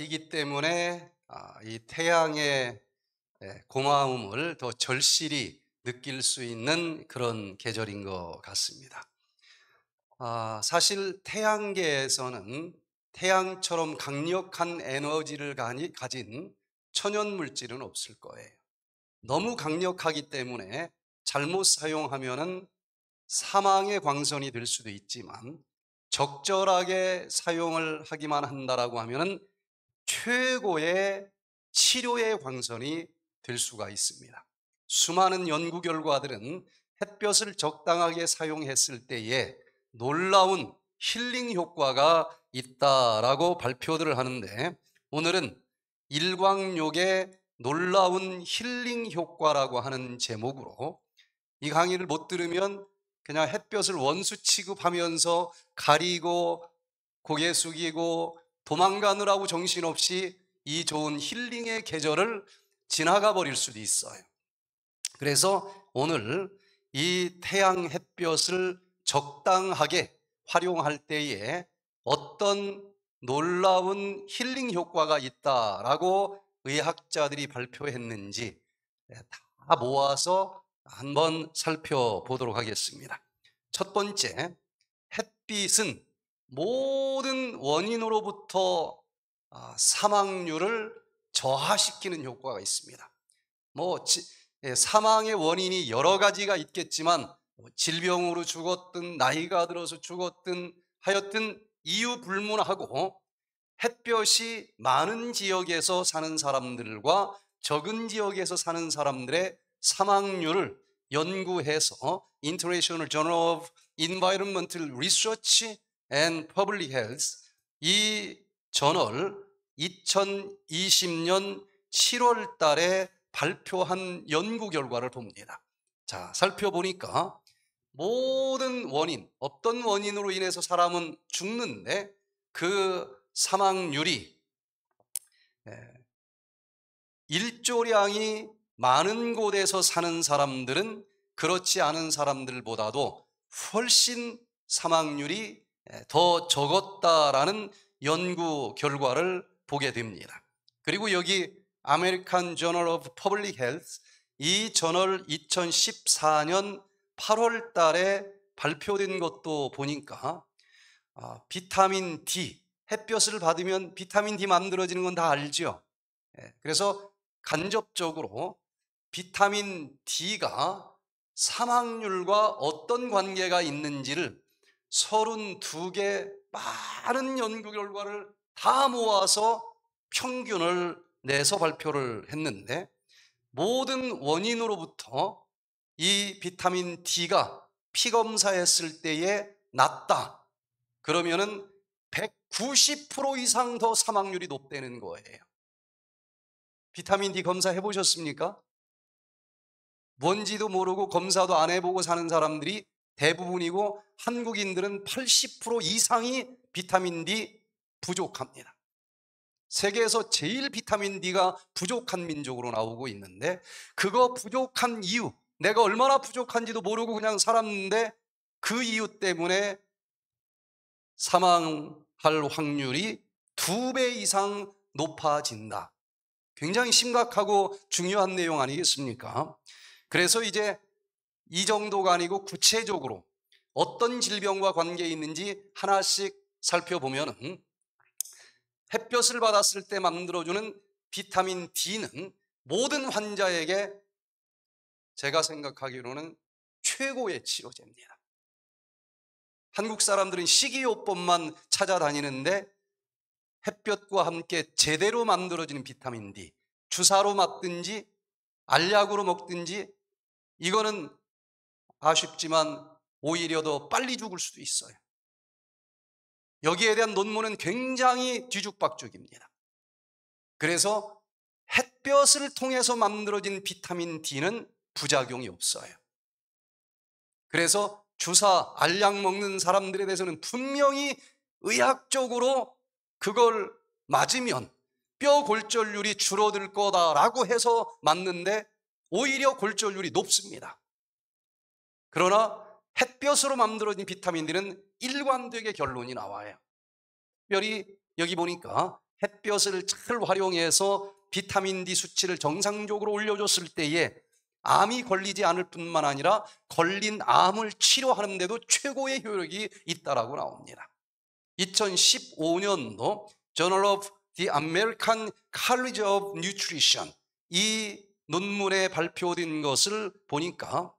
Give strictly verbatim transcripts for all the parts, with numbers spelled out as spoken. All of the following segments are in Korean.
계절이기 때문에 아, 이 태양의 예, 고마움을 더 절실히 느낄 수 있는 그런 계절인 것 같습니다. 아, 사실 태양계에서는 태양처럼 강력한 에너지를 가니- 가진 천연 물질은 없을 거예요. 너무 강력하기 때문에 잘못 사용하면은 사망의 광선이 될 수도 있지만, 적절하게 사용을 하기만 한다라고 하면은 최고의 치료의 광선이 될 수가 있습니다. 수많은 연구 결과들은 햇볕을 적당하게 사용했을 때에 놀라운 힐링 효과가 있다라고 발표들을 하는데, 오늘은 일광욕의 놀라운 힐링 효과라고 하는 제목으로, 이 강의를 못 들으면 그냥 햇볕을 원수 취급하면서 가리고 고개 숙이고 도망가느라고 정신없이 이 좋은 힐링의 계절을 지나가 버릴 수도 있어요. 그래서 오늘 이 태양 햇볕을 적당하게 활용할 때에 어떤 놀라운 힐링 효과가 있다라고 의학자들이 발표했는지 다 모아서 한번 살펴보도록 하겠습니다. 첫 번째, 햇빛은 모든 원인으로부터 아, 사망률을 저하시키는 효과가 있습니다. 뭐 지- 예, 사망의 원인이 여러 가지가 있겠지만, 뭐 질병으로 죽었든 나이가 들어서 죽었든 하여튼 이유 불문하고 햇볕이 많은 지역에서 사는 사람들과 적은 지역에서 사는 사람들의 사망률을 연구해서 International Journal of Environmental Research and Public Health, 이 저널 이천이십 년 칠월 달에 발표한 연구 결과를 봅니다. 자, 살펴보니까 모든 원인, 어떤 원인으로 인해서 사람은 죽는데 그 사망률이 일조량이 많은 곳에서 사는 사람들은 그렇지 않은 사람들보다도 훨씬 사망률이 더 적었다라는 연구 결과를 보게 됩니다. 그리고 여기 American Journal of Public Health, 이 저널 이천십사 년 팔월 달에 발표된 것도 보니까 아, 비타민 D, 햇볕을 받으면 비타민 D 만들어지는 건 다 알죠. 예, 그래서 간접적으로 비타민 D가 사망률과 어떤 관계가 있는지를 서른두 개 많은 연구 결과를 다 모아서 평균을 내서 발표를 했는데, 모든 원인으로부터 이 비타민 D가 피검사했을 때에 낮다 그러면은 백구십 퍼센트 이상 더 사망률이 높다는 거예요. 비타민 D 검사 해보셨습니까? 뭔지도 모르고 검사도 안 해보고 사는 사람들이 대부분이고, 한국인들은 팔십 퍼센트 이상이 비타민 D 부족합니다. 세계에서 제일 비타민 D가 부족한 민족으로 나오고 있는데, 그거 부족한 이유, 내가 얼마나 부족한지도 모르고 그냥 살았는데 그 이유 때문에 사망할 확률이 두 배 이상 높아진다. 굉장히 심각하고 중요한 내용 아니겠습니까? 그래서 이제 이 정도가 아니고 구체적으로 어떤 질병과 관계 있는지 하나씩 살펴보면, 햇볕을 받았을 때 만들어주는 비타민 D는 모든 환자에게 제가 생각하기로는 최고의 치료제입니다. 한국 사람들은 식이요법만 찾아다니는데 햇볕과 함께 제대로 만들어지는 비타민 D, 주사로 맞든지 알약으로 먹든지, 이거는 아쉽지만 오히려 더 빨리 죽을 수도 있어요. 여기에 대한 논문은 굉장히 뒤죽박죽입니다. 그래서 햇볕을 통해서 만들어진 비타민 D는 부작용이 없어요. 그래서 주사, 알약 먹는 사람들에 대해서는 분명히 의학적으로 그걸 맞으면 뼈 골절률이 줄어들 거다라고 해서 맞는데 오히려 골절률이 높습니다. 그러나 햇볕으로 만들어진 비타민 D는 일관되게 결론이 나와요. 특별히 여기 보니까 햇볕을 잘 활용해서 비타민 디 수치를 정상적으로 올려줬을 때에 암이 걸리지 않을 뿐만 아니라 걸린 암을 치료하는 데도 최고의 효력이 있다라고 나옵니다. 이천십오 년도 Journal of the American College of Nutrition 이 논문에 발표된 것을 보니까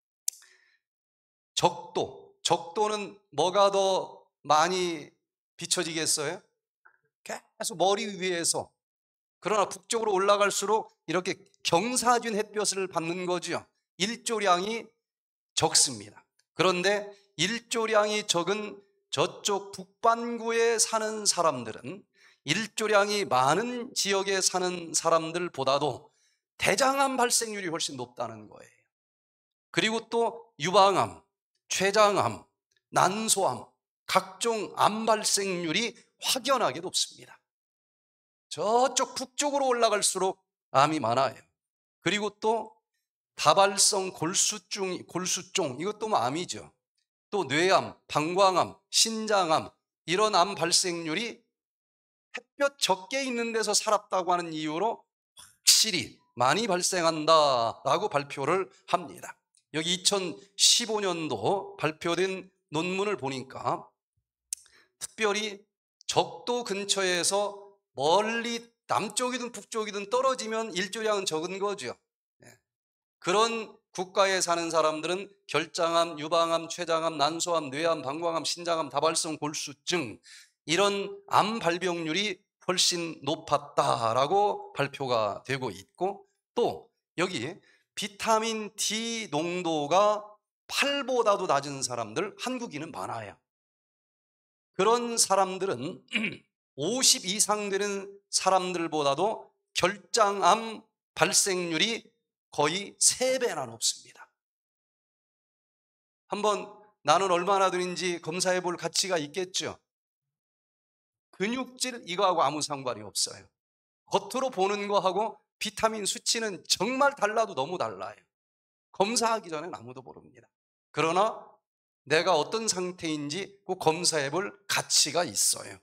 적도, 적도는 뭐가 더 많이 비춰지겠어요? 계속 머리 위에서. 그러나 북쪽으로 올라갈수록 이렇게 경사진 햇볕을 받는 거죠. 일조량이 적습니다. 그런데 일조량이 적은 저쪽 북반구에 사는 사람들은 일조량이 많은 지역에 사는 사람들보다도 대장암 발생률이 훨씬 높다는 거예요. 그리고 또 유방암, 췌장암, 난소암, 각종 암 발생률이 확연하게 높습니다. 저쪽 북쪽으로 올라갈수록 암이 많아요. 그리고 또 다발성 골수증, 골수종 이것도 뭐 암이죠. 또 뇌암, 방광암, 신장암 이런 암 발생률이 햇볕 적게 있는 데서 살았다고 하는 이유로 확실히 많이 발생한다라고 발표를 합니다. 여기 이천십오 년도 발표된 논문을 보니까 특별히 적도 근처에서 멀리 남쪽이든 북쪽이든 떨어지면 일조량은 적은 거죠. 그런 국가에 사는 사람들은 결장암, 유방암, 췌장암, 난소암, 뇌암, 방광암, 신장암, 다발성 골수증 이런 암 발병률이 훨씬 높았다라고 발표가 되고 있고, 또 여기 비타민 D 농도가 팔보다도 낮은 사람들 한국인은 많아요. 그런 사람들은 오십 이상 되는 사람들보다도 결장암 발생률이 거의 세 배나 높습니다. 한번 나는 얼마나 되는지 검사해 볼 가치가 있겠죠. 근육질 이거하고 아무 상관이 없어요. 겉으로 보는 거하고 비타민 수치는 정말 달라도 너무 달라요. 검사하기 전엔 아무도 모릅니다. 그러나 내가 어떤 상태인지 꼭 검사해 볼 가치가 있어요.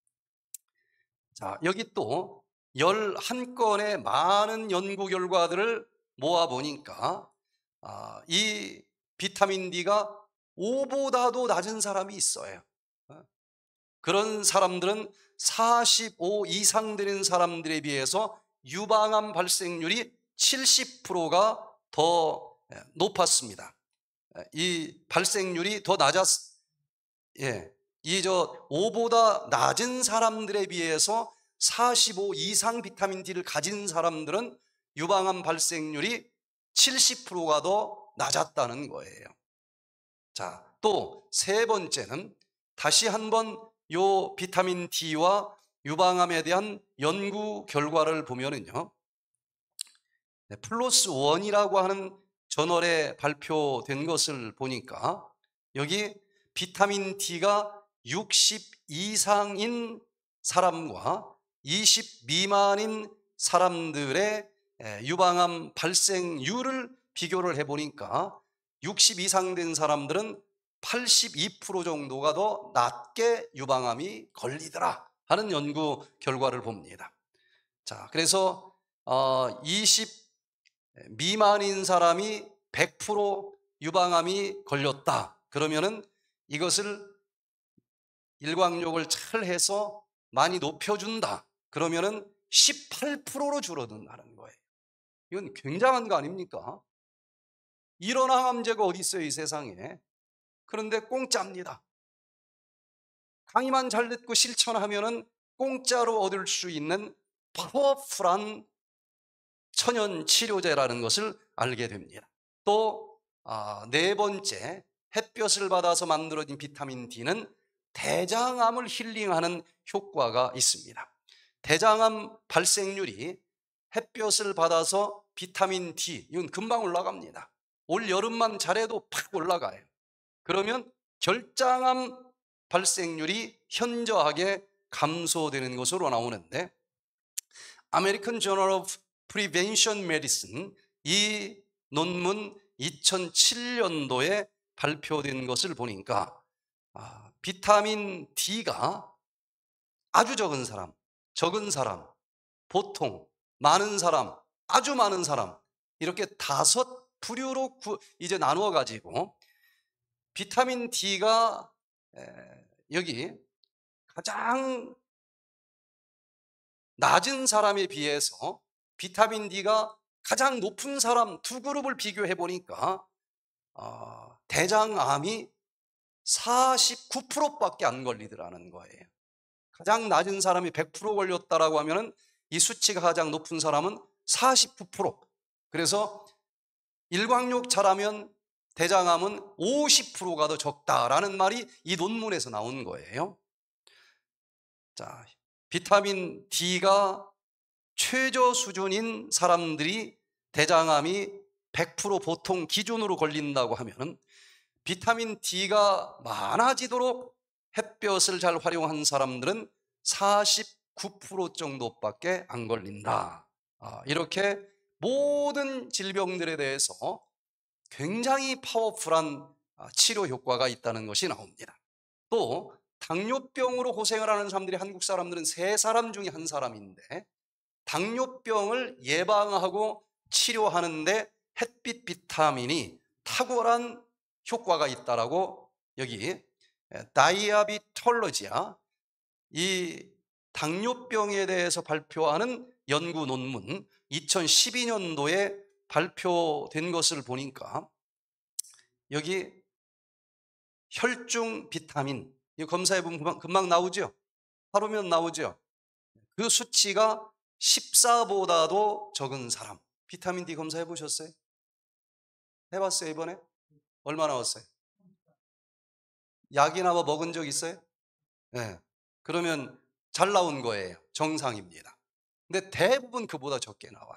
자, 여기 또 열한 건의 많은 연구 결과들을 모아 보니까 아, 이 비타민 D가 오보다도 낮은 사람이 있어요. 그런 사람들은 사십오 이상 되는 사람들에 비해서 유방암 발생률이 칠십 퍼센트가 더 높았습니다. 이 발생률이 더 낮았, 예, 이 저 오보다 낮은 사람들에 비해서 사십오 이상 비타민 D를 가진 사람들은 유방암 발생률이 칠십 퍼센트가 더 낮았다는 거예요. 자, 또 세 번째는 다시 한번 요 비타민 D와 유방암에 대한 연구 결과를 보면은요, 플로스 원이라고 하는 저널에 발표된 것을 보니까 여기 비타민 D가 육십 이상인 사람과 이십 미만인 사람들의 유방암 발생률을 비교를 해보니까 육십 이상 된 사람들은 팔십이 퍼센트 정도가 더 낮게 유방암이 걸리더라 하는 연구 결과를 봅니다. 자, 그래서 어, 이십 미만인 사람이 백 퍼센트 유방암이 걸렸다. 그러면은 이것을 일광욕을 잘 해서 많이 높여준다. 그러면은 십팔 퍼센트로 줄어든다는 거예요. 이건 굉장한 거 아닙니까? 이런 항암제가 어디 있어요, 이 세상에. 그런데 공짜입니다. 강의만 잘 듣고 실천하면은 공짜로 얻을 수 있는 파워풀한 천연 치료제라는 것을 알게 됩니다. 또 네 번째, 햇볕을 받아서 만들어진 비타민 D는 대장암을 힐링하는 효과가 있습니다. 대장암 발생률이 햇볕을 받아서 비타민 D, 이건 금방 올라갑니다. 올 여름만 잘해도 팍 올라가요. 그러면 결장암 발생률이 현저하게 감소되는 것으로 나오는데, American Journal of Prevention Medicine 이 논문 이천칠 년도에 발표된 것을 보니까 아, 비타민 D가 아주 적은 사람, 적은 사람, 보통, 많은 사람, 아주 많은 사람, 이렇게 다섯 부류로 구, 이제 나누어 가지고 비타민 D가 여기 가장 낮은 사람에 비해서 비타민 D가 가장 높은 사람 두 그룹을 비교해 보니까 어, 대장암이 사십구 퍼센트밖에 안 걸리더라는 거예요. 가장 낮은 사람이 백 퍼센트 걸렸다라고 하면은 이 수치가 가장 높은 사람은 사십구 퍼센트. 그래서 일광욕 잘하면 대장암은 오십 퍼센트가 더 적다라는 말이 이 논문에서 나온 거예요. 자, 비타민 D가 최저 수준인 사람들이 대장암이 백 퍼센트 보통 기준으로 걸린다고 하면 비타민 D가 많아지도록 햇볕을 잘 활용한 사람들은 사십구 퍼센트 정도밖에 안 걸린다. 이렇게 모든 질병들에 대해서 굉장히 파워풀한 치료 효과가 있다는 것이 나옵니다. 또 당뇨병으로 고생을 하는 사람들이 한국 사람들은 세 사람 중에 한 사람인데 당뇨병을 예방하고 치료하는데 햇빛 비타민이 탁월한 효과가 있다라고 여기 다이아비톨로지아, 이 당뇨병에 대해서 발표하는 연구 논문 이천십이 년도에 발표된 것을 보니까 여기 혈중 비타민, 이 검사해 보면 금방, 금방 나오죠? 하루면 나오죠? 그 수치가 십사보다도 적은 사람, 비타민 D 검사해 보셨어요? 해봤어요 이번에? 얼마 나왔어요? 약이나 뭐 먹은 적 있어요? 네. 그러면 잘 나온 거예요. 정상입니다. 근데 대부분 그보다 적게 나와요.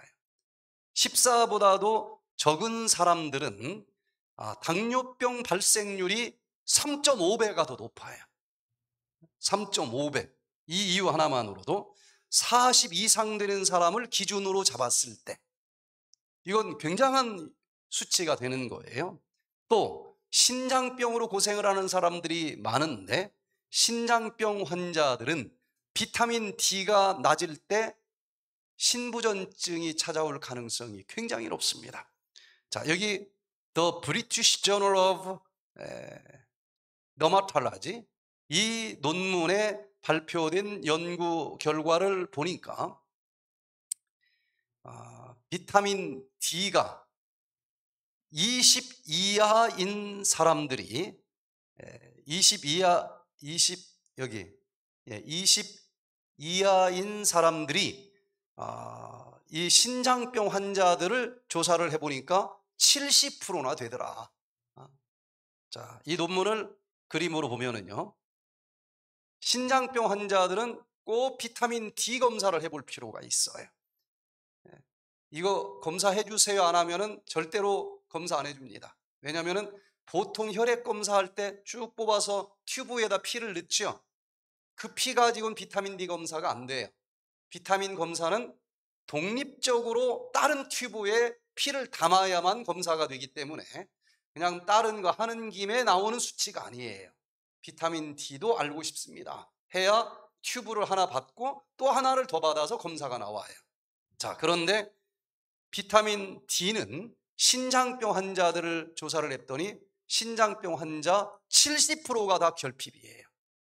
십사보다도 적은 사람들은 당뇨병 발생률이 삼 점 오 배가 더 높아요. 삼 점 오 배. 이 이유 하나만으로도 사십 이상 되는 사람을 기준으로 잡았을 때 이건 굉장한 수치가 되는 거예요. 또 신장병으로 고생을 하는 사람들이 많은데 신장병 환자들은 비타민 D가 낮을 때 신부전증이 찾아올 가능성이 굉장히 높습니다. 자, 여기 The British Journal of Dermatology, 이 논문에 발표된 연구 결과를 보니까 아, 비타민 D가 이십 이하인 사람들이 이십 이하 이십 여기 이십 이하인 사람들이 아, 이 신장병 환자들을 조사를 해보니까 칠십 퍼센트나 되더라. 자, 이 논문을 그림으로 보면은요, 신장병 환자들은 꼭 비타민 D 검사를 해볼 필요가 있어요. 이거 검사해 주세요 안 하면은 절대로 검사 안 해줍니다. 왜냐하면은 보통 혈액 검사할 때 쭉 뽑아서 튜브에다 피를 넣죠. 그 피 가지고는 비타민 D 검사가 안 돼요. 비타민 검사는 독립적으로 다른 튜브에 피를 담아야만 검사가 되기 때문에 그냥 다른 거 하는 김에 나오는 수치가 아니에요. 비타민 D도 알고 싶습니다. 해야 튜브를 하나 받고 또 하나를 더 받아서 검사가 나와요. 자, 그런데 비타민 D는 신장병 환자들을 조사를 했더니 신장병 환자 칠십 퍼센트가 다 결핍이에요.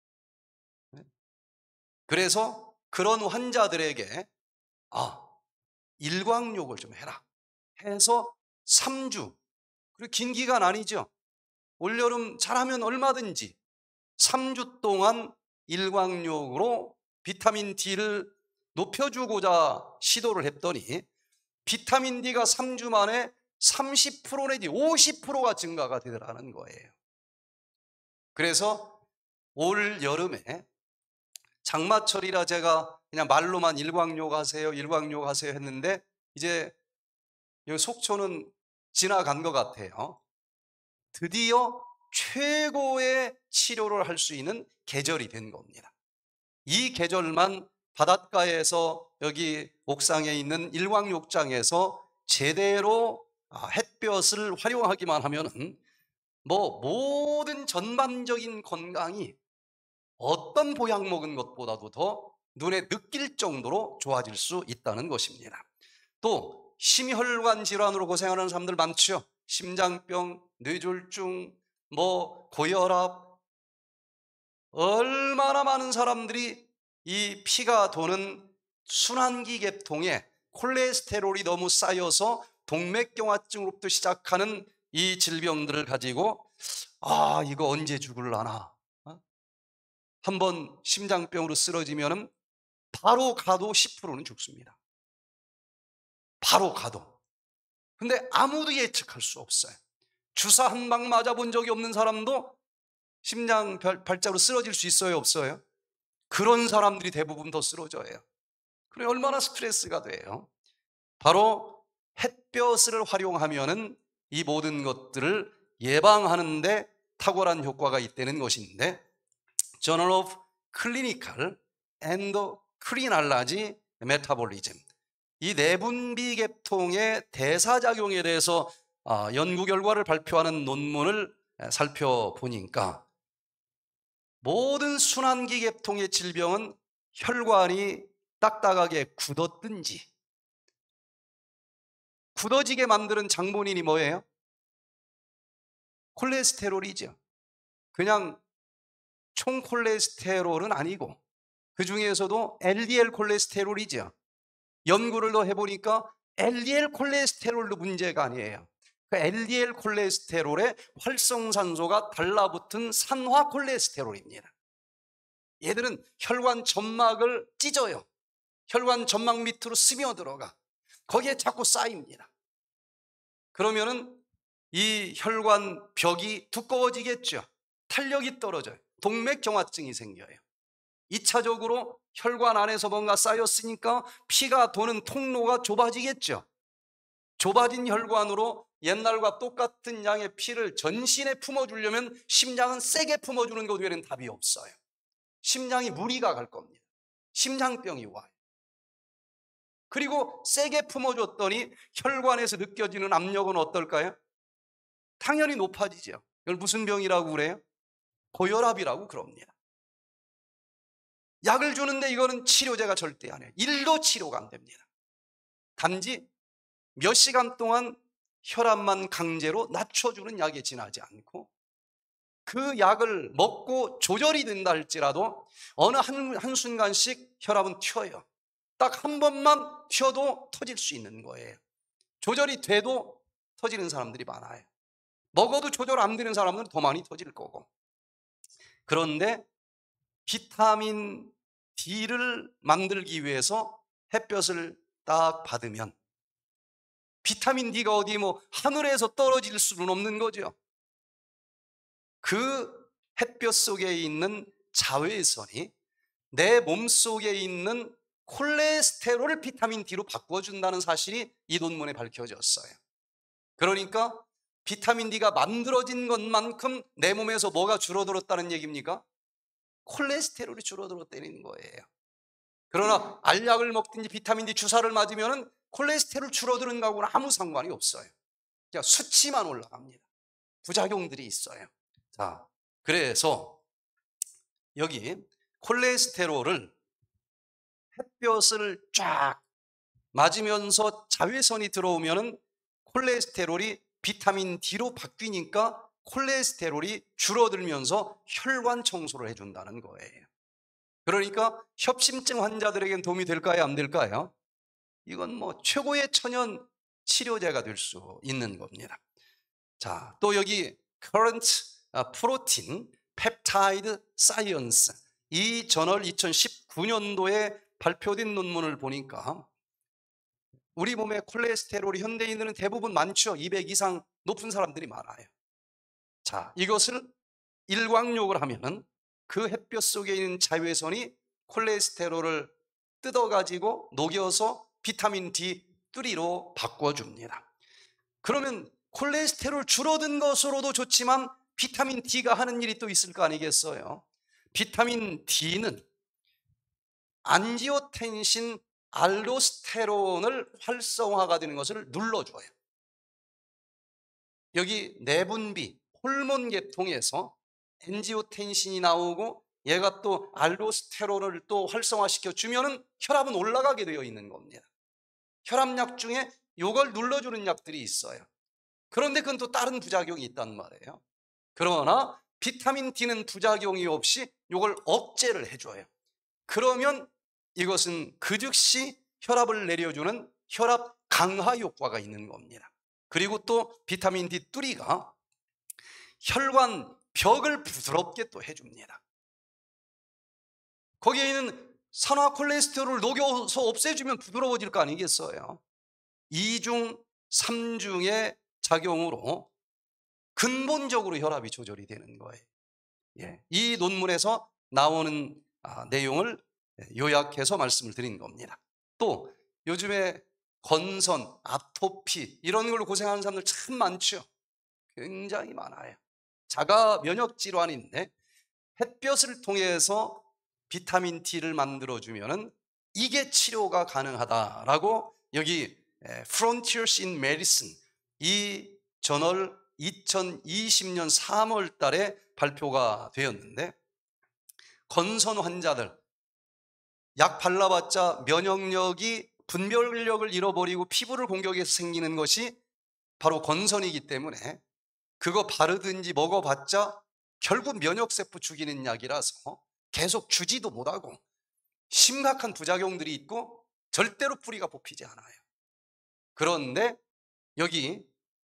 그래서 그런 환자들에게 아, 일광욕을 좀 해라 해서 삼 주, 그리고 긴 기간 아니죠. 올여름 잘하면 얼마든지 삼 주 동안 일광욕으로 비타민 D를 높여주고자 시도를 했더니 비타민 D가 삼 주 만에 삼십 퍼센트 내지 오십 퍼센트가 증가가 되더라는 거예요. 그래서 올 여름에 장마철이라 제가 그냥 말로만 일광욕 하세요, 일광욕 하세요 했는데 이제 여기 속초는 지나간 것 같아요. 드디어 최고의 치료를 할 수 있는 계절이 된 겁니다. 이 계절만 바닷가에서 여기 옥상에 있는 일광욕장에서 제대로 햇볕을 활용하기만 하면은 뭐 모든 전반적인 건강이 어떤 보약 먹은 것보다도 더 눈에 느낄 정도로 좋아질 수 있다는 것입니다. 또 심혈관 질환으로 고생하는 사람들 많죠. 심장병, 뇌졸중, 뭐 고혈압, 얼마나 많은 사람들이 이 피가 도는 순환기 계통에 콜레스테롤이 너무 쌓여서 동맥경화증으로부터 시작하는 이 질병들을 가지고 아 이거 언제 죽을라나, 어? 한번 심장병으로 쓰러지면 바로 가도 십 퍼센트는 죽습니다. 바로 가도. 근데 아무도 예측할 수 없어요. 주사 한 방 맞아본 적이 없는 사람도 심장 발작으로 쓰러질 수 있어요, 없어요? 그런 사람들이 대부분 더 쓰러져요. 그래 얼마나 스트레스가 돼요. 바로 햇볕을 활용하면은 이 모든 것들을 예방하는 데 탁월한 효과가 있다는 것인데, Journal of Clinical Endocrinology Metabolism, 이 내분비 계통의 대사작용에 대해서 연구 결과를 발표하는 논문을 살펴보니까 모든 순환기 계통의 질병은 혈관이 딱딱하게 굳었든지, 굳어지게 만드는 장본인이 뭐예요? 콜레스테롤이죠. 그냥 총 콜레스테롤은 아니고 그 중에서도 엘디엘 콜레스테롤이죠. 연구를 더 해보니까 엘디엘 콜레스테롤도 문제가 아니에요. 그 엘디엘 콜레스테롤의 활성산소가 달라붙은 산화 콜레스테롤입니다. 얘들은 혈관 점막을 찢어요. 혈관 점막 밑으로 스며들어가 거기에 자꾸 쌓입니다. 그러면은 이 혈관 벽이 두꺼워지겠죠. 탄력이 떨어져요. 동맥경화증이 생겨요. 이 차적으로 혈관 안에서 뭔가 쌓였으니까 피가 도는 통로가 좁아지겠죠. 좁아진 혈관으로 옛날과 똑같은 양의 피를 전신에 품어주려면 심장은 세게 품어주는 것 외에는 답이 없어요. 심장이 무리가 갈 겁니다. 심장병이 와요. 그리고 세게 품어줬더니 혈관에서 느껴지는 압력은 어떨까요? 당연히 높아지죠. 이걸 무슨 병이라고 그래요? 고혈압이라고 그럽니다. 약을 주는데 이거는 치료제가 절대 안 해요. 일도 치료가 안 됩니다. 단지 몇 시간 동안 혈압만 강제로 낮춰주는 약에 지나지 않고, 그 약을 먹고 조절이 된다 할지라도 어느 한, 한순간씩 혈압은 튀어요. 딱 한 번만 튀어도 터질 수 있는 거예요. 조절이 돼도 터지는 사람들이 많아요. 먹어도 조절 안 되는 사람은 더 많이 터질 거고. 그런데 비타민 D를 만들기 위해서 햇볕을 딱 받으면, 비타민 D가 어디 뭐 하늘에서 떨어질 수는 없는 거죠. 그 햇볕 속에 있는 자외선이 내 몸속에 있는 콜레스테롤을 비타민 D로 바꿔준다는 사실이 이 논문에 밝혀졌어요. 그러니까 비타민 D가 만들어진 것만큼 내 몸에서 뭐가 줄어들었다는 얘기입니까? 콜레스테롤이 줄어들었다는 거예요. 그러나 알약을 먹든지 비타민 D 주사를 맞으면 콜레스테롤 줄어드는 거하고는 아무 상관이 없어요. 그냥 수치만 올라갑니다. 부작용들이 있어요. 자, 그래서 여기 콜레스테롤을 햇볕을 쫙 맞으면서 자외선이 들어오면 콜레스테롤이 비타민 D로 바뀌니까 콜레스테롤이 줄어들면서 혈관 청소를 해준다는 거예요. 그러니까 협심증 환자들에겐 도움이 될까요? 안 될까요? 이건 뭐 최고의 천연 치료제가 될 수 있는 겁니다. 자, 또 여기 Current Protein Peptide Science, 이 저널 이천십구 년도에 발표된 논문을 보니까 우리 몸에 콜레스테롤이 현대인들은 대부분 많죠. 이백 이상 높은 사람들이 많아요. 자, 이것을 일광욕을 하면은 그 햇볕 속에 있는 자외선이 콜레스테롤을 뜯어가지고 녹여서 비타민 디 쓰리로 바꿔줍니다. 그러면 콜레스테롤 줄어든 것으로도 좋지만 비타민 D가 하는 일이 또 있을 거 아니겠어요? 비타민 D는 안지오텐신 알도스테론을 활성화가 되는 것을 눌러줘요. 여기 내분비, 호르몬 계통에서 엔지오텐신이 나오고 얘가 또 알도스테론을 또 활성화시켜 주면은 혈압은 올라가게 되어 있는 겁니다. 혈압약 중에 요걸 눌러주는 약들이 있어요. 그런데 그건 또 다른 부작용이 있단 말이에요. 그러나 비타민 D는 부작용이 없이 요걸 억제를 해줘요. 그러면 이것은 그 즉시 혈압을 내려주는 혈압 강화 효과가 있는 겁니다. 그리고 또 비타민 디 삼가 혈관 벽을 부드럽게 또 해줍니다. 거기에 있는 산화 콜레스테롤을 녹여서 없애주면 부드러워질 거 아니겠어요? 이중, 삼중의 작용으로 근본적으로 혈압이 조절이 되는 거예요. 예, 이 논문에서 나오는 아, 내용을 요약해서 말씀을 드린 겁니다. 또 요즘에 건선, 아토피 이런 걸로 고생하는 사람들 참 많죠. 굉장히 많아요. 자가 면역 질환인데 햇볕을 통해서 비타민 D를 만들어주면은 이게 치료가 가능하다라고 여기 Frontiers in Medicine 이 저널 이천이십 년 삼월 달에 발표가 되었는데 건선 환자들 약 발라봤자 면역력이 분별력을 잃어버리고 피부를 공격해서 생기는 것이 바로 건선이기 때문에 그거 바르든지 먹어봤자 결국 면역세포 죽이는 약이라서 계속 주지도 못하고 심각한 부작용들이 있고 절대로 뿌리가 뽑히지 않아요. 그런데 여기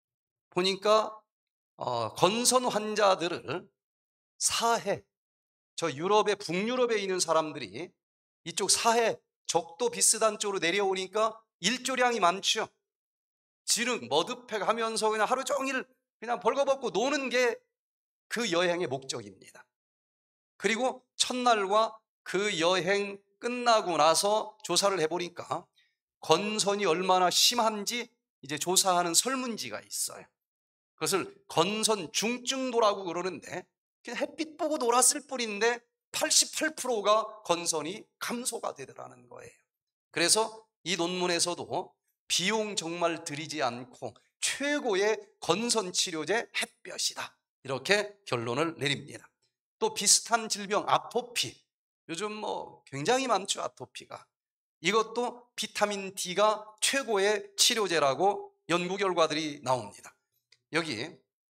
보니까 어, 건선 환자들을 사해, 저 유럽에 북유럽에 있는 사람들이 이쪽 사해 적도 비슷한 쪽으로 내려오니까 일조량이 많죠. 지름 머드팩 하면서 그냥 하루 종일 그냥 벌거벗고 노는 게 그 여행의 목적입니다. 그리고 첫날과 그 여행 끝나고 나서 조사를 해보니까 건선이 얼마나 심한지 이제 조사하는 설문지가 있어요. 그것을 건선 중증도라고 그러는데 그냥 햇빛 보고 놀았을 뿐인데 팔십팔 퍼센트가 건선이 감소가 되더라는 거예요. 그래서 이 논문에서도 비용 정말 들이지 않고 최고의 건선 치료제 햇볕이다 이렇게 결론을 내립니다. 또 비슷한 질병 아토피, 요즘 뭐 굉장히 많죠. 아토피가. 이것도 비타민 D가 최고의 치료제라고 연구 결과들이 나옵니다. 여기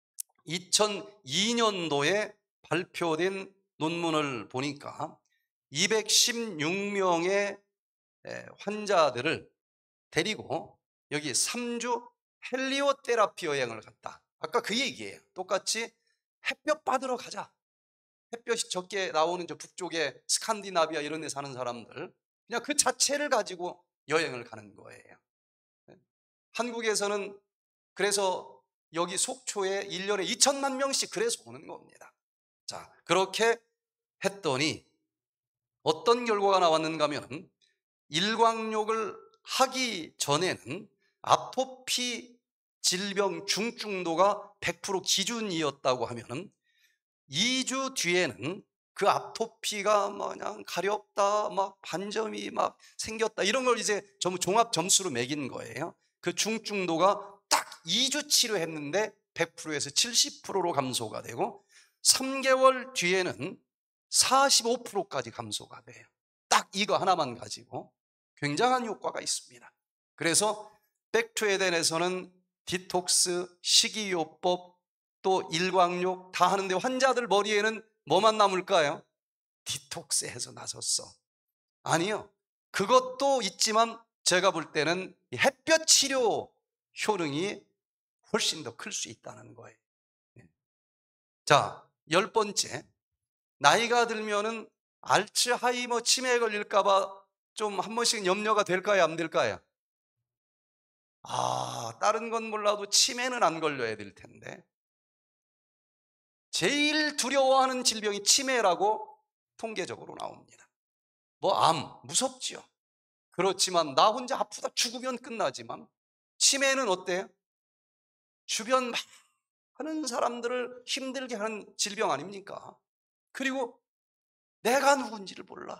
이천이 년도에 발표된 논문을 보니까 이백십육 명의 환자들을 데리고 여기 삼 주 헬리오테라피 여행을 갔다. 아까 그 얘기예요. 똑같이 햇볕 받으러 가자. 햇볕이 적게 나오는 저 북쪽에 스칸디나비아 이런 데 사는 사람들 그냥 그 자체를 가지고 여행을 가는 거예요. 한국에서는 그래서 여기 속초에 일 년에 이천만 명씩 그래서 오는 겁니다. 자, 그렇게 했더니 어떤 결과가 나왔는가 하면 일광욕을 하기 전에는 아토피 질병 중증도가 백 퍼센트 기준이었다고 하면 이 주 뒤에는 그 아토피가 뭐 그냥 가렵다, 막 반점이 막 생겼다 이런 걸 이제 전부 종합 점수로 매긴 거예요. 그 중증도가 딱 이 주 치료했는데 백 퍼센트에서 칠십 퍼센트로 감소가 되고 삼 개월 뒤에는 사십오 퍼센트까지 감소가 돼요. 딱 이거 하나만 가지고 굉장한 효과가 있습니다. 그래서 백투에덴에서는 디톡스, 식이요법, 또 일광욕 다 하는데 환자들 머리에는 뭐만 남을까요? 디톡스 해서 나섰어. 아니요. 그것도 있지만 제가 볼 때는 햇볕 치료 효능이 훨씬 더 클 수 있다는 거예요. 자, 열 번째. 나이가 들면은 알츠하이머 치매에 걸릴까봐 좀 한 번씩 염려가 될까요? 안 될까요? 아, 다른 건 몰라도 치매는 안 걸려야 될 텐데. 제일 두려워하는 질병이 치매라고 통계적으로 나옵니다. 뭐 암, 무섭지요. 그렇지만 나 혼자 아프다 죽으면 끝나지만 치매는 어때요? 주변 많은 사람들을 힘들게 하는 질병 아닙니까? 그리고 내가 누군지를 몰라.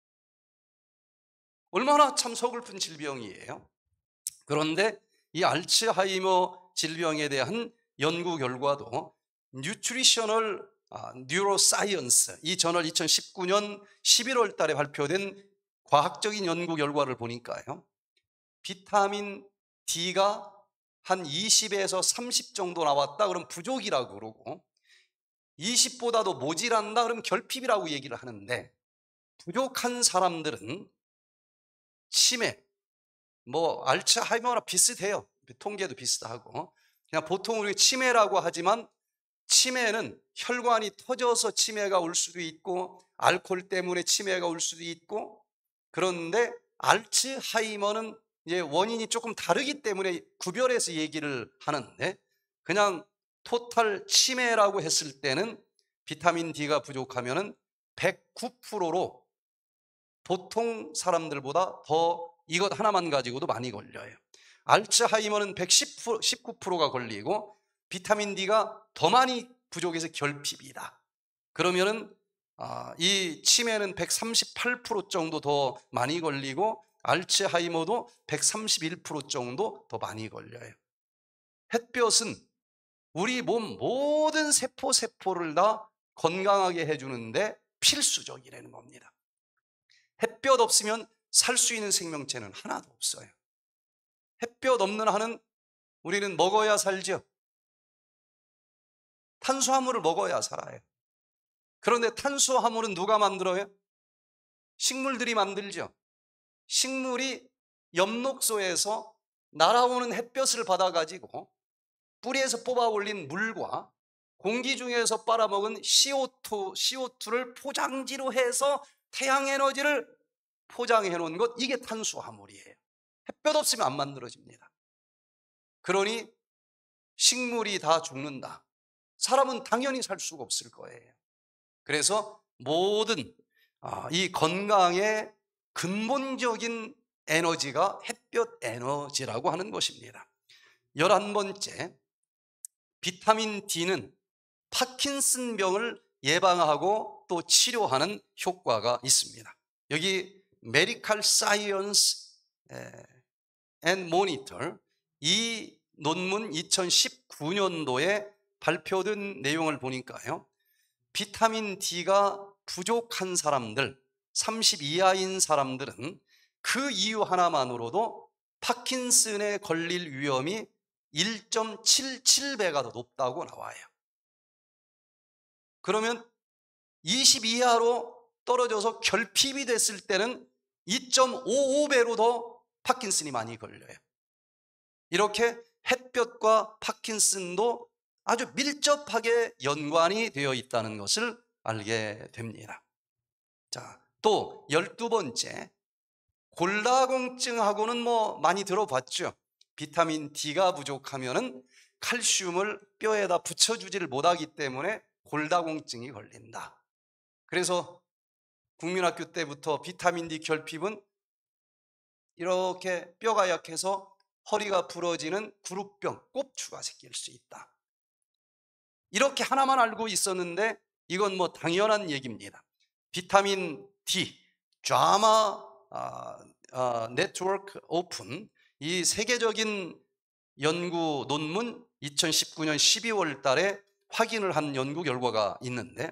얼마나 참 서글픈 질병이에요. 그런데 이 알츠하이머 질병에 대한 연구 결과도 뉴트리셔널 아, 뉴로사이언스 이 저널 이천십구 년 십일월 달에 발표된 과학적인 연구 결과를 보니까요, 비타민 D가 한 이십에서 삼십 정도 나왔다 그럼 부족이라고 그러고, 이십보다도 모자란다 그러면 결핍이라고 얘기를 하는데, 부족한 사람들은 치매, 뭐 알츠하이머나 비슷해요. 통계도 비슷하고. 그냥 보통 우리 치매라고 하지만, 치매는 혈관이 터져서 치매가 올 수도 있고 알코올 때문에 치매가 올 수도 있고, 그런데 알츠하이머는 이제 원인이 조금 다르기 때문에 구별해서 얘기를 하는데, 그냥 토탈 치매라고 했을 때는 비타민 D가 부족하면은 백구 퍼센트로 보통 사람들보다 더 이것 하나만 가지고도 많이 걸려요. 알츠하이머는 백십구 퍼센트가 걸리고 비타민 D가 더 많이 부족해서 결핍이다. 그러면은 아, 이 치매는 백삼십팔 퍼센트 정도 더 많이 걸리고 알츠하이머도 백삼십일 퍼센트 정도 더 많이 걸려요. 햇볕은 우리 몸 모든 세포 세포를 다 건강하게 해주는데 필수적이라는 겁니다. 햇볕 없으면 살 수 있는 생명체는 하나도 없어요. 햇볕 없는 한은 우리는 먹어야 살죠. 탄수화물을 먹어야 살아요. 그런데 탄수화물은 누가 만들어요? 식물들이 만들죠. 식물이 엽록소에서 날아오는 햇볕을 받아가지고 뿌리에서 뽑아 올린 물과 공기 중에서 빨아먹은 씨오투, 씨오투를 포장지로 해서 태양에너지를 포장해 놓은 것, 이게 탄수화물이에요. 햇볕 없으면 안 만들어집니다. 그러니 식물이 다 죽는다. 사람은 당연히 살 수가 없을 거예요. 그래서 모든 이 건강의 근본적인 에너지가 햇볕 에너지라고 하는 것입니다. 열한 번째, 비타민 D는 파킨슨병을 예방하고 또 치료하는 효과가 있습니다. 여기 메디컬 사이언스 앤 모니터, 이 논문 이천십구 년도에 발표된 내용을 보니까요, 비타민 D가 부족한 사람들, 삼십 이하인 사람들은 그 이유 하나만으로도 파킨슨에 걸릴 위험이 일 점 칠칠 배가 더 높다고 나와요. 그러면 이십 이하로 떨어져서 결핍이 됐을 때는 이 점 오오 배로 더 파킨슨이 많이 걸려요. 이렇게 햇볕과 파킨슨도 아주 밀접하게 연관이 되어 있다는 것을 알게 됩니다. 자, 또 열두 번째, 골다공증하고는 뭐 많이 들어봤죠. 비타민 D가 부족하면은 칼슘을 뼈에다 붙여주지를 못하기 때문에 골다공증이 걸린다. 그래서 국민학교 때부터 비타민 D 결핍은 이렇게 뼈가 약해서 허리가 부러지는 구루병, 꼽추가 생길 수 있다. 이렇게 하나만 알고 있었는데 이건 뭐 당연한 얘기입니다. 비타민 D, 자마 아, 아, 네트워크 오픈, 이 세계적인 연구 논문 이천십구 년 십이월 달에 확인을 한 연구 결과가 있는데,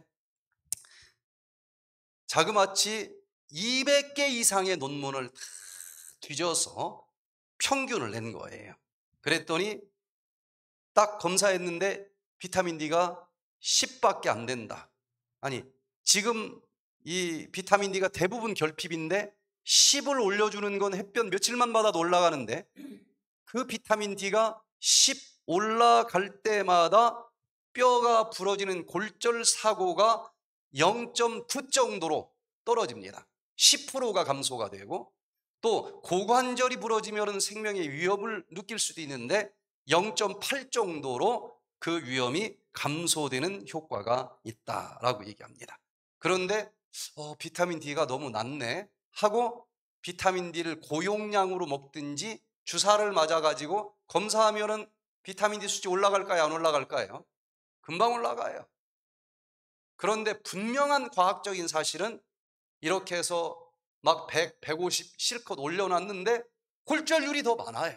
자그마치 이백 개 이상의 논문을 다 뒤져서 평균을 낸 거예요. 그랬더니 딱 검사했는데 비타민 D가 십밖에 안 된다. 아니, 지금 이 비타민 D가 대부분 결핍인데 십을 올려주는 건 햇볕 며칠만 받아도 올라가는데, 그 비타민 D가 십 올라갈 때마다 뼈가 부러지는 골절 사고가 영 점 구 정도로 떨어집니다. 십 퍼센트가 감소가 되고, 또 고관절이 부러지면 생명의 위협을 느낄 수도 있는데 영 점 팔 정도로 그 위험이 감소되는 효과가 있다라고 얘기합니다. 그런데 어, 비타민 D가 너무 낮네 하고 비타민 D를 고용량으로 먹든지 주사를 맞아가지고 검사하면은 비타민 D 수치 올라갈까요? 안 올라갈까요? 금방 올라가요. 그런데 분명한 과학적인 사실은 이렇게 해서 막 백, 백오십 실컷 올려놨는데 골절률이 더 많아요.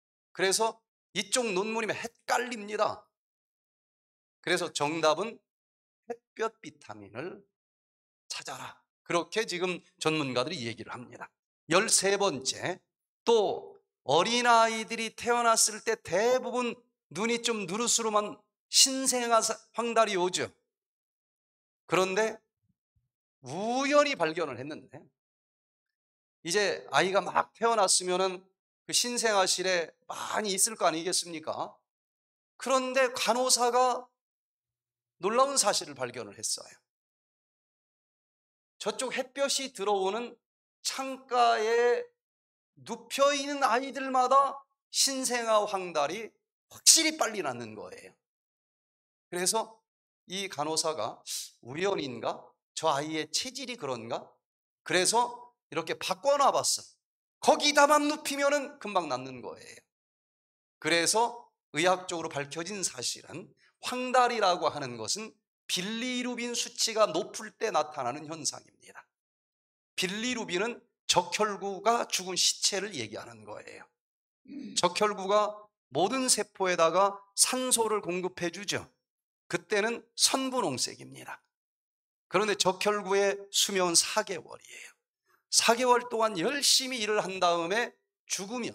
그래서 이쪽 논문이면 헷갈립니다. 그래서 정답은 햇볕 비타민을 찾아라. 그렇게 지금 전문가들이 얘기를 합니다. 열세 번째, 또 어린아이들이 태어났을 때 대부분 눈이 좀 누르스름한 신생아 황달이 오죠. 그런데 우연히 발견을 했는데, 이제 아이가 막 태어났으면은 그 신생아실에 많이 있을 거 아니겠습니까? 그런데 간호사가 놀라운 사실을 발견을 했어요. 저쪽 햇볕이 들어오는 창가에 눕혀 있는 아이들마다 신생아 황달이 확실히 빨리 낫는 거예요. 그래서 이 간호사가 우연인가? 저 아이의 체질이 그런가? 그래서 이렇게 바꿔놔 봤어. 거기다만 눕히면은 금방 낫는 거예요. 그래서 의학적으로 밝혀진 사실은 황달이라고 하는 것은 빌리루빈 수치가 높을 때 나타나는 현상입니다. 빌리루빈은 적혈구가 죽은 시체를 얘기하는 거예요. 적혈구가 모든 세포에다가 산소를 공급해 주죠. 그때는 선분홍색입니다. 그런데 적혈구의 수명은 사 개월이에요. 사 개월 동안 열심히 일을 한 다음에 죽으면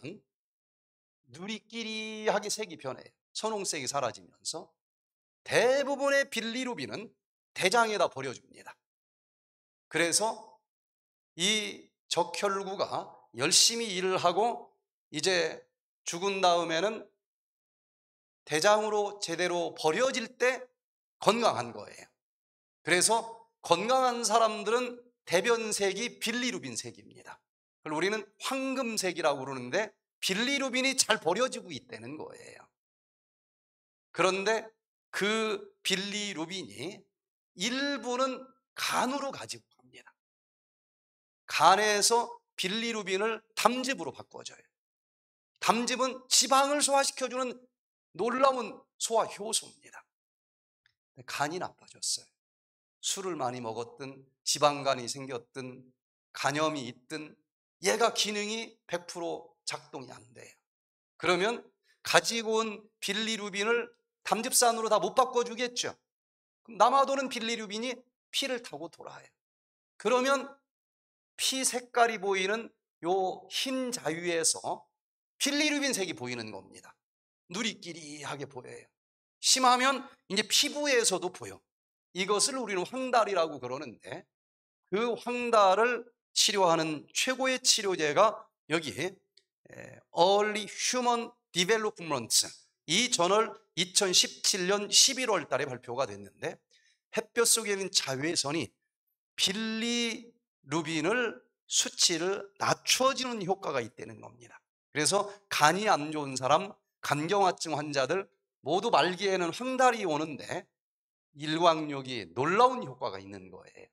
누리끼리하게 색이 변해요. 선홍색이 사라지면서 대부분의 빌리루빈은 대장에다 버려줍니다. 그래서 이 적혈구가 열심히 일을 하고 이제 죽은 다음에는 대장으로 제대로 버려질 때 건강한 거예요. 그래서 건강한 사람들은 대변색이 빌리루빈색입니다. 그걸 우리는 황금색이라고 그러는데 빌리루빈이 잘 버려지고 있다는 거예요. 그런데 그 빌리루빈이 일부는 간으로 가지고 갑니다. 간에서 빌리루빈을 담즙으로 바꿔줘요. 담즙은 지방을 소화시켜주는 놀라운 소화 효소입니다. 간이 나빠졌어요. 술을 많이 먹었든 지방간이 생겼든 간염이 있든 얘가 기능이 백 퍼센트 작동이 안 돼요. 그러면 가지고 온 빌리루빈을 담즙산으로 다 못 바꿔주겠죠. 남아도는 빌리루빈이 피를 타고 돌아요. 그러면 피 색깔이 보이는 요 흰 자유에서 빌리루빈 색이 보이는 겁니다. 누리끼리하게 보여요. 심하면 이제 피부에서도 보여. 이것을 우리는 황달이라고 그러는데, 그 황달을 치료하는 최고의 치료제가 여기 Early Human Development, 이 저널 이천십칠 년 십일월 달에 발표가 됐는데, 햇볕 속에 있는 자외선이 빌리루빈을 수치를 낮춰주는 효과가 있다는 겁니다. 그래서 간이 안 좋은 사람, 간경화증 환자들 모두 말기에는 황달이 오는데 일광욕이 놀라운 효과가 있는 거예요.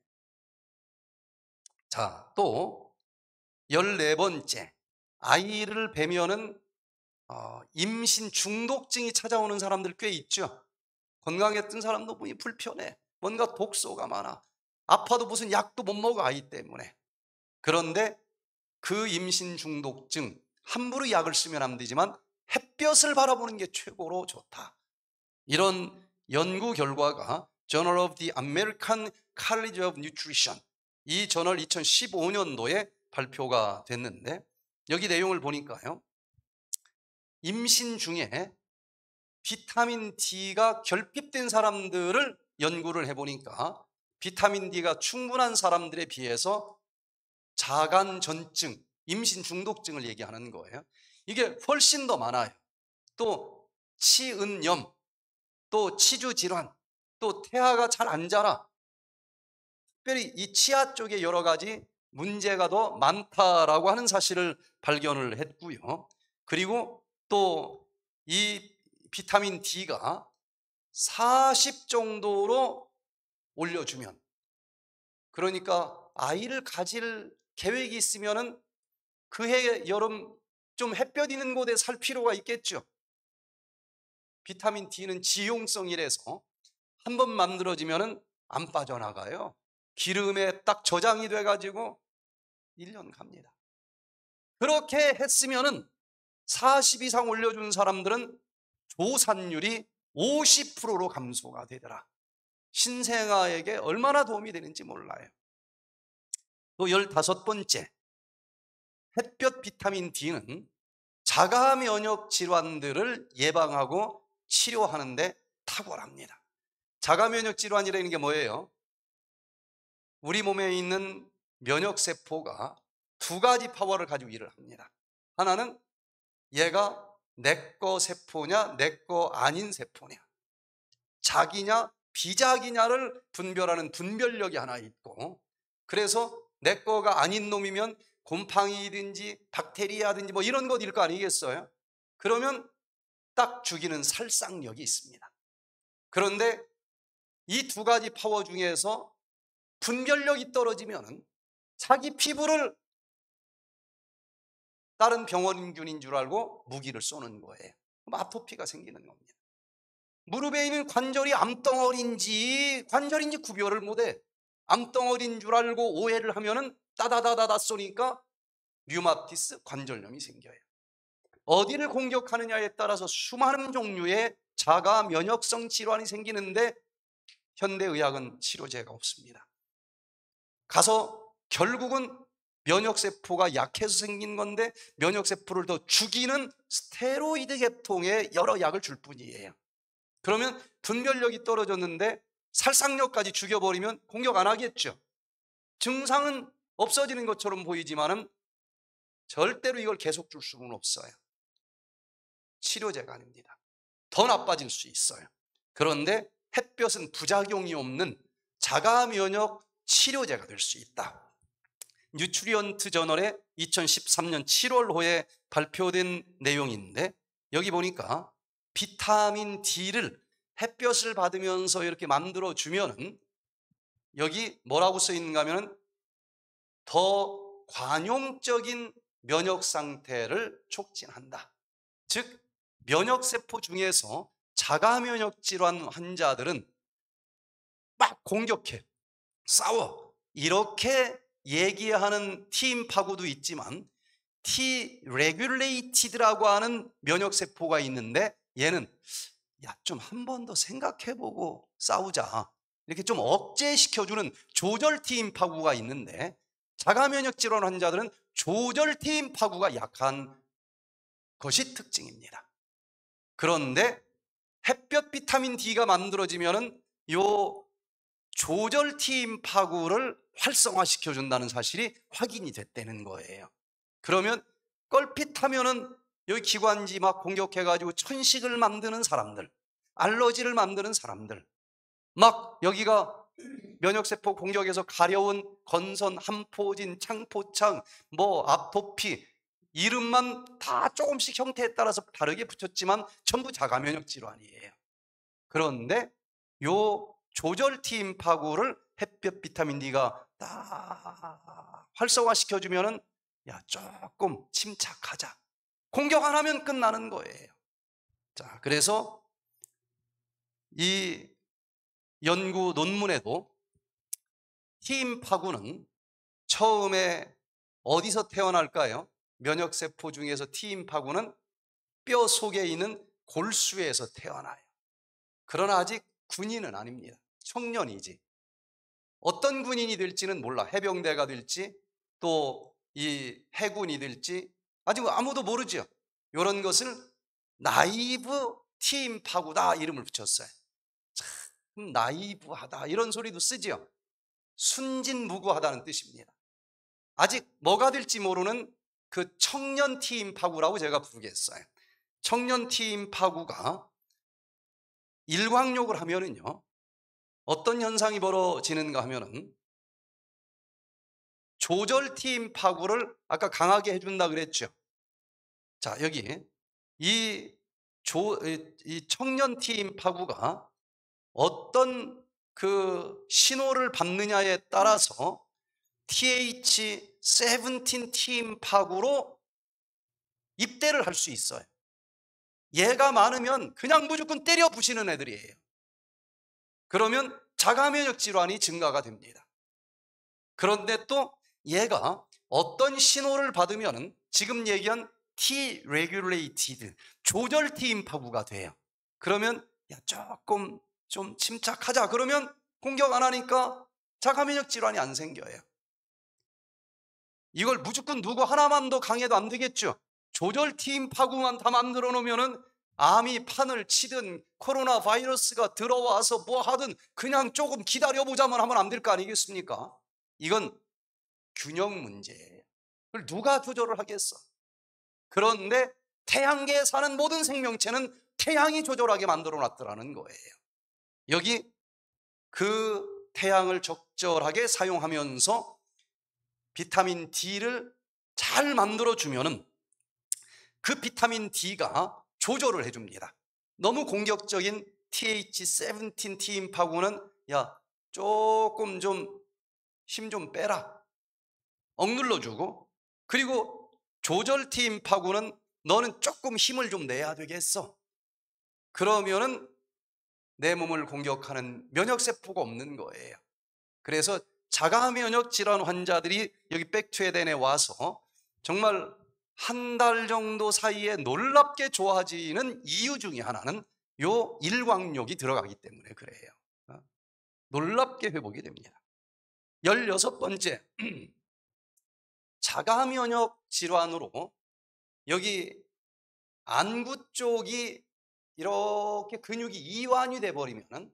자, 또 열네 번째, 아이를 뵈면은 어, 임신 중독증이 찾아오는 사람들 꽤 있죠. 건강했던 사람도 몸이 불편해. 뭔가 독소가 많아. 아파도 무슨 약도 못 먹어, 아이 때문에. 그런데 그 임신 중독증, 함부로 약을 쓰면 안 되지만 햇볕을 바라보는 게 최고로 좋다. 이런 연구 결과가 Journal of the American College of Nutrition, 이 저널 이천십오 년도에 발표가 됐는데, 여기 내용을 보니까요, 임신 중에 비타민 D가 결핍된 사람들을 연구를 해보니까 비타민 D가 충분한 사람들에 비해서 자간 전증, 임신 중독증을 얘기하는 거예요. 이게 훨씬 더 많아요. 또 치은염, 또 치주 질환, 또 태아가 잘 안 자라. 특별히 이 치아 쪽에 여러 가지 문제가 더 많다라고 하는 사실을 발견을 했고요. 그리고 또 이 비타민 D가 사십 정도로 올려주면, 그러니까 아이를 가질 계획이 있으면은 그해 여름 좀 햇볕 있는 곳에 살 필요가 있겠죠. 비타민 D는 지용성이라서 한 번 만들어지면은 안 빠져나가요. 기름에 딱 저장이 돼가지고 일 년 갑니다. 그렇게 했으면은 사십 이상 올려준 사람들은 조산율이 오십 퍼센트로 감소가 되더라. 신생아에게 얼마나 도움이 되는지 몰라요. 또 열다섯 번째, 햇볕 비타민 D는 자가 면역 질환들을 예방하고 치료하는 데 탁월합니다. 자가 면역 질환이라는 게 뭐예요? 우리 몸에 있는 면역 세포가 두 가지 파워를 가지고 일을 합니다. 하나는 얘가 내 거 세포냐 내 거 아닌 세포냐, 자기냐 비자기냐를 분별하는 분별력이 하나 있고, 그래서 내 거가 아닌 놈이면 곰팡이든지 박테리아든지 뭐 이런 것일 거 아니겠어요? 그러면 딱 죽이는 살상력이 있습니다. 그런데 이 두 가지 파워 중에서 분별력이 떨어지면 자기 피부를 다른 병원균인 줄 알고 무기를 쏘는 거예요. 그럼 아토피가 생기는 겁니다. 무릎에 있는 관절이 암덩어리인지 관절인지 구별을 못해. 암덩어리인 줄 알고 오해를 하면은 따다다다다 쏘니까 류마티스 관절염이 생겨요. 어디를 공격하느냐에 따라서 수많은 종류의 자가 면역성 질환이 생기는데 현대의학은 치료제가 없습니다. 가서 결국은 면역세포가 약해서 생긴 건데 면역세포를 더 죽이는 스테로이드 계통의 여러 약을 줄 뿐이에요. 그러면 분별력이 떨어졌는데 살상력까지 죽여버리면 공격 안 하겠죠. 증상은 없어지는 것처럼 보이지만은 절대로 이걸 계속 줄 수는 없어요. 치료제가 아닙니다. 더 나빠질 수 있어요. 그런데 햇볕은 부작용이 없는 자가 면역 치료제가 될 수 있다. 뉴트리언트 저널의 이천십삼 년 칠월호에 발표된 내용인데, 여기 보니까 비타민 D를 햇볕을 받으면서 이렇게 만들어 주면은 여기 뭐라고 써 있는가 하면 더 관용적인 면역 상태를 촉진한다. 즉 면역세포 중에서 자가 면역 질환 환자들은 막 공격해, 싸워, 이렇게 얘기하는 T 임파구도 있지만 T 레귤레이티드라고 하는 면역세포가 있는데 얘는 야, 좀 한 번 더 생각해보고 싸우자, 이렇게 좀 억제시켜주는 조절 T 임파구가 있는데 자가 면역 질환 환자들은 조절 T 임파구가 약한 것이 특징입니다. 그런데 햇볕 비타민 D가 만들어지면은 요 조절 T 임파구를 활성화시켜 준다는 사실이 확인이 됐다는 거예요. 그러면 껄핏하면은 여기 기관지 막 공격해 가지고 천식을 만드는 사람들, 알러지를 만드는 사람들, 막 여기가 면역세포 공격에서 가려운 건선, 함포진, 창포창, 뭐 아토피, 이름만 다 조금씩 형태에 따라서 다르게 붙였지만 전부 자가 면역 질환이에요. 그런데 요 조절 T 임파구를 햇볕 비타민 D가 딱 활성화시켜 주면은 야, 조금 침착하자, 공격 안 하면 끝나는 거예요. 자, 그래서 이 연구 논문에도 T 임파구는 처음에 어디서 태어날까요? 면역세포 중에서 T 임파구는 뼈 속에 있는 골수에서 태어나요. 그러나 아직 군인은 아닙니다. 청년이지. 어떤 군인이 될지는 몰라. 해병대가 될지 또 이 해군이 될지 아직 아무도 모르죠. 이런 것을 나이브 T 임파구다 이름을 붙였어요. 참 나이브하다 이런 소리도 쓰죠. 순진무구하다는 뜻입니다. 아직 뭐가 될지 모르는 그 청년 T 임파구라고 제가 부르겠어요. 청년 T 임파구가 일광욕을 하면은요 어떤 현상이 벌어지는가 하면은 조절 T 임파구를 아까 강하게 해준다 그랬죠. 자, 여기 이, 조, 이 청년 T 임파구가 어떤 그 신호를 받느냐에 따라서 티 에이치 세븐틴 T 임파구로 입대를 할 수 있어요. 얘가 많으면 그냥 무조건 때려 부시는 애들이에요. 그러면 자가 면역 질환이 증가가 됩니다. 그런데 또 얘가 어떤 신호를 받으면 지금 얘기한 T 레귤레이티드 조절 T 임파구가 돼요. 그러면 야, 조금 좀 침착하자 그러면 공격 안 하니까 자가면역 질환이 안 생겨요. 이걸 무조건 누구 하나만 더 강해도 안 되겠죠. 조절팀 파구만 다 만들어 놓으면은 암이 판을 치든 코로나 바이러스가 들어와서 뭐 하든 그냥 조금 기다려보자만 하면 안 될 거 아니겠습니까? 이건 균형 문제예요. 그걸 누가 조절을 하겠어? 그런데 태양계에 사는 모든 생명체는 태양이 조절하게 만들어 놨더라는 거예요. 여기 그 태양을 적절하게 사용하면서 비타민 D를 잘 만들어 주면은 그 비타민 D가 조절을 해줍니다. 너무 공격적인 티에이치 세븐틴 티임파고는 야 조금 좀 힘 좀 빼라, 억눌러 주고, 그리고 조절 티임파고는 너는 조금 힘을 좀 내야 되겠어. 그러면은 내 몸을 공격하는 면역세포가 없는 거예요. 그래서 자가면역 질환 환자들이 여기 백투에덴에 와서 정말 한 달 정도 사이에 놀랍게 좋아지는 이유 중에 하나는 요 일광욕이 들어가기 때문에 그래요. 놀랍게 회복이 됩니다. 열여섯 번째, 자가면역 질환으로 여기 안구 쪽이 이렇게 근육이 이완이 돼 버리면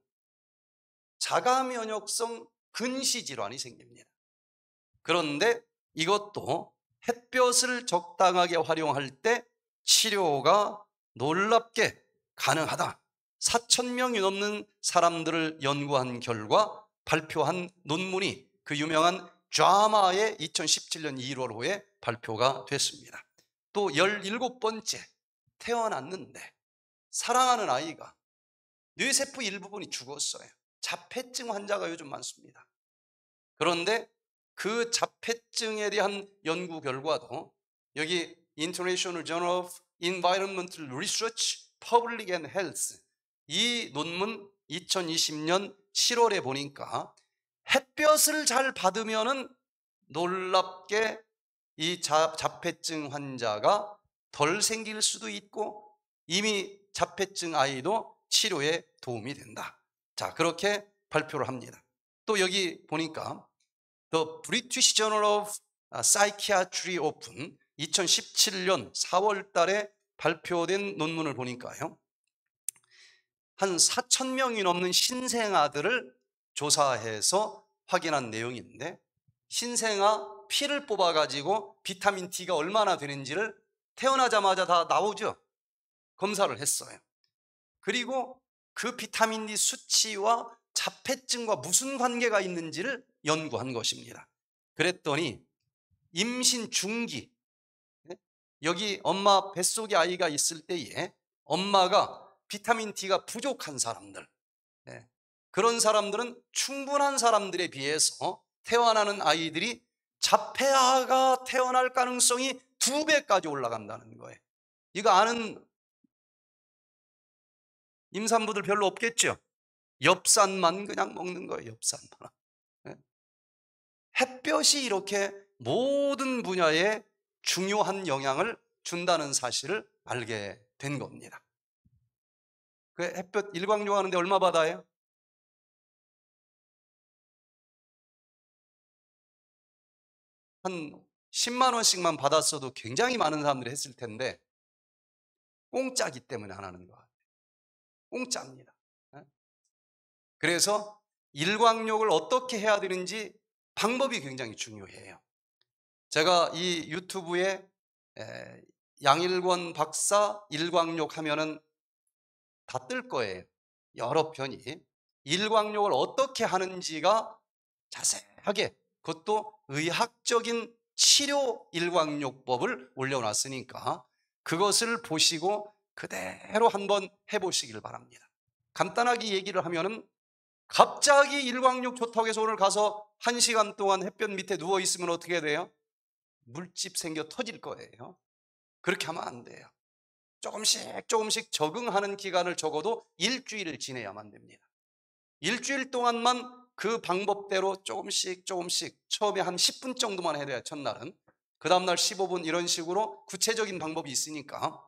자가면역성 근시질환이 생깁니다. 그런데 이것도 햇볕을 적당하게 활용할 때 치료가 놀랍게 가능하다. 사천 명이 넘는 사람들을 연구한 결과 발표한 논문이 그 유명한 자마의 이천십칠 년 일월호에 발표가 됐습니다. 또 열일곱 번째, 태어났는데 사랑하는 아이가 뇌세포 일부분이 죽었어요. 자폐증 환자가 요즘 많습니다. 그런데 그 자폐증에 대한 연구 결과도 여기 International Journal of Environmental Research, Public and Health 이 논문 이천이십 년 칠월에 보니까 햇볕을 잘 받으면은 놀랍게 이 자, 자폐증 환자가 덜 생길 수도 있고 이미 자폐증 아이도 치료에 도움이 된다. 자, 그렇게 발표를 합니다. 또 여기 보니까 The British Journal of Psychiatry Open 이천십칠 년 사월 달에 발표된 논문을 보니까요, 한 사천 명이 넘는 신생아들을 조사해서 확인한 내용인데, 신생아 피를 뽑아가지고 비타민 D가 얼마나 되는지를 태어나자마자 다 나오죠. 검사를 했어요. 그리고 그 비타민 D 수치와 자폐증과 무슨 관계가 있는지를 연구한 것입니다. 그랬더니 임신 중기, 여기 엄마 뱃속에 아이가 있을 때에 엄마가 비타민 D가 부족한 사람들, 그런 사람들은 충분한 사람들에 비해서 태어나는 아이들이 자폐아가 태어날 가능성이 두 배까지 올라간다는 거예요. 이거 아는 임산부들 별로 없겠죠? 엽산만 그냥 먹는 거예요. 엽산만. 햇볕이 이렇게 모든 분야에 중요한 영향을 준다는 사실을 알게 된 겁니다. 그 햇볕 일광욕 하는데 얼마 받아요? 한 십만 원씩만 받았어도 굉장히 많은 사람들이 했을 텐데 공짜기 때문에 안 하는 거 같아요. 공짜입니다. 그래서 일광욕을 어떻게 해야 되는지 방법이 굉장히 중요해요. 제가 이 유튜브에 양일권 박사 일광욕 하면은 다 뜰 거예요. 여러 편이 일광욕을 어떻게 하는지가 자세하게, 그것도 의학적인 치료 일광욕법을 올려놨으니까 그것을 보시고 그대로 한번 해보시길 바랍니다. 간단하게 얘기를 하면은 갑자기 일광욕 좋다고 해서 오늘 가서 한 시간 동안 햇볕 밑에 누워 있으면 어떻게 돼요? 물집 생겨 터질 거예요. 그렇게 하면 안 돼요. 조금씩 조금씩 적응하는 기간을 적어도 일주일을 지내야만 됩니다. 일주일 동안만 그 방법대로 조금씩 조금씩, 처음에 한 십 분 정도만 해야 돼요. 첫날은. 그 다음날 십오 분, 이런 식으로 구체적인 방법이 있으니까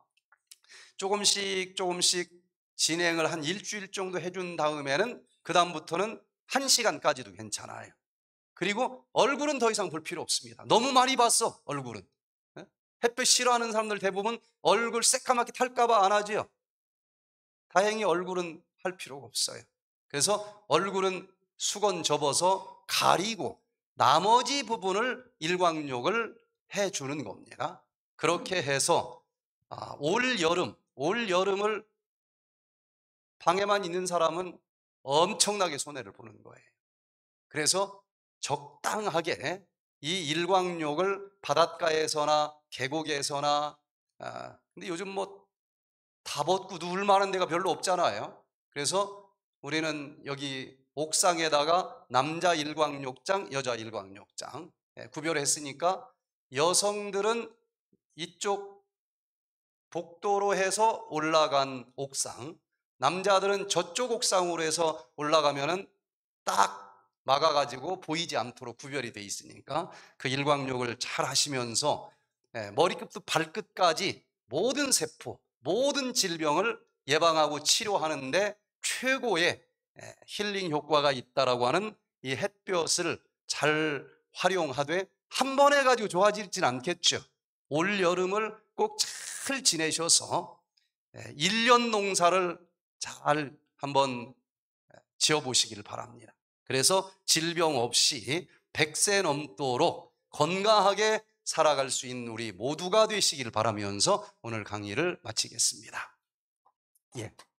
조금씩 조금씩 진행을 한 일주일 정도 해준 다음에는 그 다음부터는 한 시간까지도 괜찮아요. 그리고 얼굴은 더 이상 볼 필요 없습니다. 너무 많이 봤어, 얼굴은. 예? 햇볕 싫어하는 사람들 대부분 얼굴 새까맣게 탈까 봐 안 하지요. 다행히 얼굴은 할 필요가 없어요. 그래서 얼굴은 수건 접어서 가리고 나머지 부분을 일광욕을 해주는 겁니다. 그렇게 해서 아, 올 여름, 올 여름을 방에만 있는 사람은 엄청나게 손해를 보는 거예요. 그래서 적당하게 이 일광욕을 바닷가에서나 계곡에서나, 아, 근데 요즘 뭐 다 벗고 누울 만한 데가 별로 없잖아요. 그래서 우리는 여기 옥상에다가 남자 일광욕장, 여자 일광욕장 예, 구별했으니까 여성들은 이쪽 복도로 해서 올라간 옥상, 남자들은 저쪽 옥상으로 해서 올라가면은 딱 막아가지고 보이지 않도록 구별이 돼 있으니까 그 일광욕을 잘 하시면서 예, 머리끝부터 발끝까지 모든 세포, 모든 질병을 예방하고 치료하는데 최고의 예, 힐링 효과가 있다라고 하는 이 햇볕을 잘 활용하되 한 번 해가지고 좋아지진 않겠죠. 올 여름을 꼭 잘 지내셔서 예, 일 년 농사를 잘 한번 지어 보시기를 바랍니다. 그래서 질병 없이 백 세 넘도록 건강하게 살아갈 수 있는 우리 모두가 되시기를 바라면서 오늘 강의를 마치겠습니다. 예.